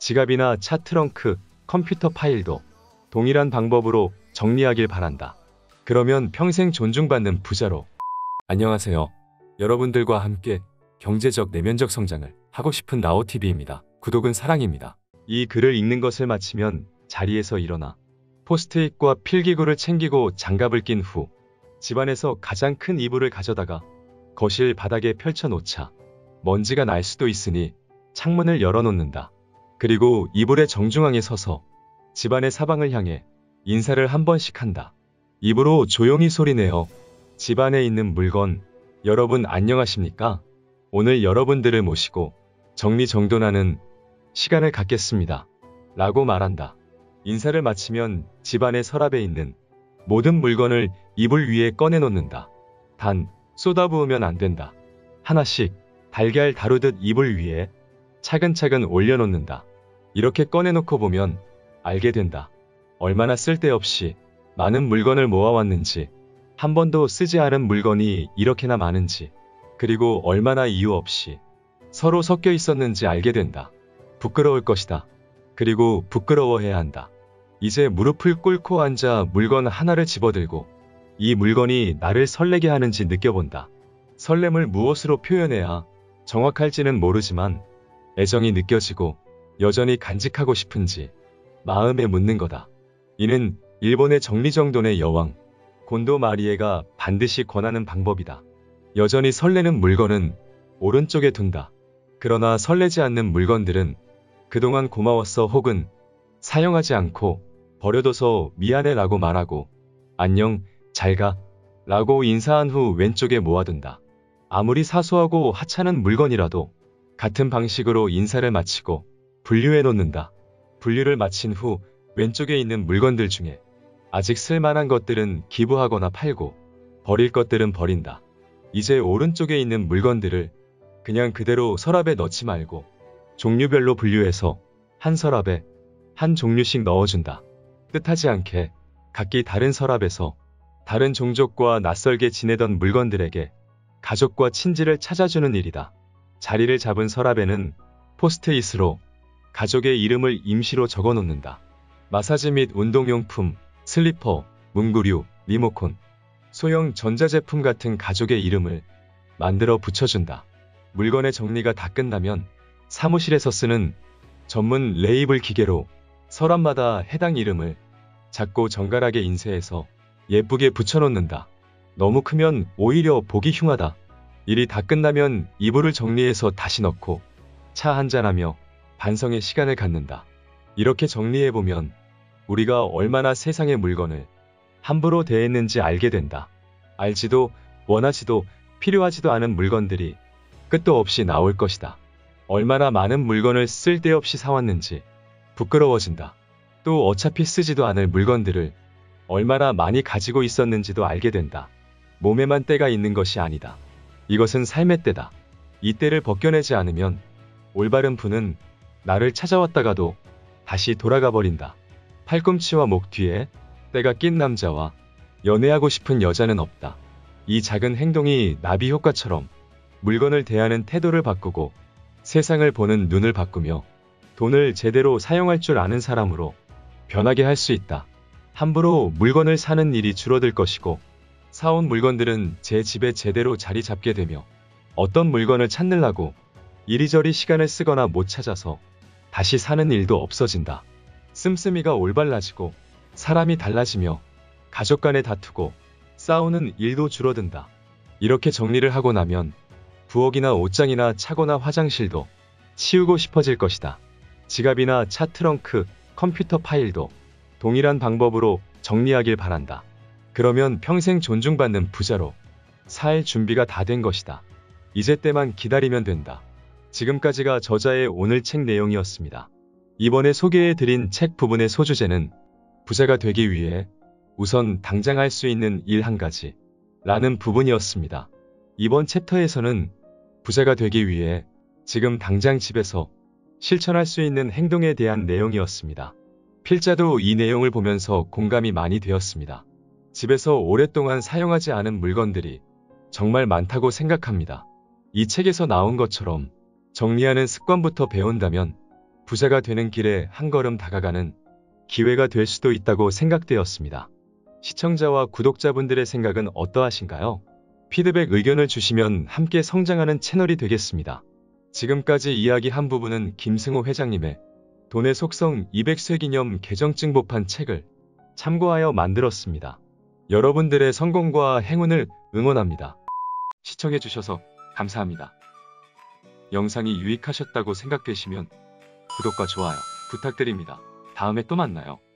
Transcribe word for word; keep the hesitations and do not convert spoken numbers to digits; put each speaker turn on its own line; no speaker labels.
지갑이나 차 트렁크, 컴퓨터 파일도 동일한 방법으로 정리하길 바란다. 그러면 평생 존중받는 부자로. 안녕하세요. 여러분들과 함께 경제적 내면적 성장을 하고 싶은 나오티비입니다. 구독은 사랑입니다. 이 글을 읽는 것을 마치면 자리에서 일어나 포스트잇과 필기구를 챙기고 장갑을 낀 후 집안에서 가장 큰 이불을 가져다가 거실 바닥에 펼쳐놓자 먼지가 날 수도 있으니 창문을 열어놓는다. 그리고 이불의 정중앙에 서서 집안의 사방을 향해 인사를 한 번씩 한다. 입으로 조용히 소리내어 집안에 있는 물건, 여러분 안녕하십니까? 오늘 여러분들을 모시고 정리정돈하는 시간을 갖겠습니다. 라고 말한다. 인사를 마치면 집안의 서랍에 있는 모든 물건을 이불 위에 꺼내놓는다. 단, 쏟아부으면 안 된다. 하나씩 달걀 다루듯 이불 위에 차근차근 올려놓는다. 이렇게 꺼내놓고 보면 알게 된다. 얼마나 쓸데없이 많은 물건을 모아왔는지, 한 번도 쓰지 않은 물건이 이렇게나 많은지, 그리고 얼마나 이유 없이 서로 섞여 있었는지 알게 된다. 부끄러울 것이다. 그리고 부끄러워해야 한다. 이제 무릎을 꿇고 앉아 물건 하나를 집어들고 이 물건이 나를 설레게 하는지 느껴본다. 설렘을 무엇으로 표현해야 정확할지는 모르지만 애정이 느껴지고 여전히 간직하고 싶은지 마음에 묻는 거다. 이는 일본의 정리정돈의 여왕 곤도 마리에가 반드시 권하는 방법이다. 여전히 설레는 물건은 오른쪽에 둔다. 그러나 설레지 않는 물건들은 그동안 고마웠어 혹은 사용하지 않고 버려둬서 미안해 라고 말하고 안녕, 잘가 라고 인사한 후 왼쪽에 모아둔다. 아무리 사소하고 하찮은 물건이라도 같은 방식으로 인사를 마치고 분류해 놓는다. 분류를 마친 후 왼쪽에 있는 물건들 중에 아직 쓸만한 것들은 기부하거나 팔고 버릴 것들은 버린다. 이제 오른쪽에 있는 물건들을 그냥 그대로 서랍에 넣지 말고 종류별로 분류해서 한 서랍에 한 종류씩 넣어준다. 뜻하지 않게 각기 다른 서랍에서 다른 종족과 낯설게 지내던 물건들에게 가족과 친지를 찾아주는 일이다. 자리를 잡은 서랍에는 포스트잇으로 가족의 이름을 임시로 적어놓는다. 마사지 및 운동용품, 슬리퍼, 문구류, 리모콘, 소형 전자제품 같은 가족의 이름을 만들어 붙여준다. 물건의 정리가 다 끝나면 사무실에서 쓰는 전문 레이블 기계로 서랍마다 해당 이름을 작고 정갈하게 인쇄해서 예쁘게 붙여놓는다. 너무 크면 오히려 보기 흉하다. 일이 다 끝나면 이불을 정리해서 다시 넣고 차 한잔하며 반성의 시간을 갖는다. 이렇게 정리해보면 우리가 얼마나 세상의 물건을 함부로 대했는지 알게 된다. 알지도 원하지도 필요하지도 않은 물건들이 끝도 없이 나올 것이다. 얼마나 많은 물건을 쓸데없이 사왔는지 부끄러워진다. 또 어차피 쓰지도 않을 물건들을 얼마나 많이 가지고 있었는지도 알게 된다. 몸에만 때가 있는 것이 아니다. 이것은 삶의 때다. 이 때를 벗겨내지 않으면 올바른 분은 나를 찾아왔다가도 다시 돌아가 버린다. 팔꿈치와 목 뒤에 때가 낀 남자와 연애하고 싶은 여자는 없다. 이 작은 행동이 나비 효과처럼 물건을 대하는 태도를 바꾸고 세상을 보는 눈을 바꾸며 돈을 제대로 사용할 줄 아는 사람으로 변하게 할 수 있다. 함부로 물건을 사는 일이 줄어들 것이고 사온 물건들은 제 집에 제대로 자리 잡게 되며 어떤 물건을 찾느라고 이리저리 시간을 쓰거나 못 찾아서 다시 사는 일도 없어진다. 씀씀이가 올발라지고 사람이 달라지며 가족 간에 다투고 싸우는 일도 줄어든다. 이렇게 정리를 하고 나면 부엌이나 옷장이나 차고나 화장실도 치우고 싶어질 것이다. 지갑이나 차 트렁크, 컴퓨터 파일도 동일한 방법으로 정리하길 바란다. 그러면 평생 존중받는 부자로 살 준비가 다 된 것이다. 이제 때만 기다리면 된다. 지금까지가 저자의 오늘 책 내용이었습니다. 이번에 소개해드린 책 부분의 소주제는 부자가 되기 위해 우선 당장 할 수 있는 일 한 가지 라는 부분이었습니다. 이번 챕터에서는 부자가 되기 위해 지금 당장 집에서 실천할 수 있는 행동에 대한 내용이었습니다. 필자도 이 내용을 보면서 공감이 많이 되었습니다. 집에서 오랫동안 사용하지 않은 물건들이 정말 많다고 생각합니다. 이 책에서 나온 것처럼 정리하는 습관부터 배운다면 부자가 되는 길에 한 걸음 다가가는 기회가 될 수도 있다고 생각되었습니다. 시청자와 구독자분들의 생각은 어떠하신가요? 피드백 의견을 주시면 함께 성장하는 채널이 되겠습니다. 지금까지 이야기한 부분은 김승호 회장님의 돈의 속성 이백 세 기념 개정증보판 책을 참고하여 만들었습니다. 여러분들의 성공과 행운을 응원합니다. 시청해주셔서 감사합니다. 영상이 유익하셨다고 생각되시면 구독과 좋아요 부탁드립니다. 다음에 또 만나요.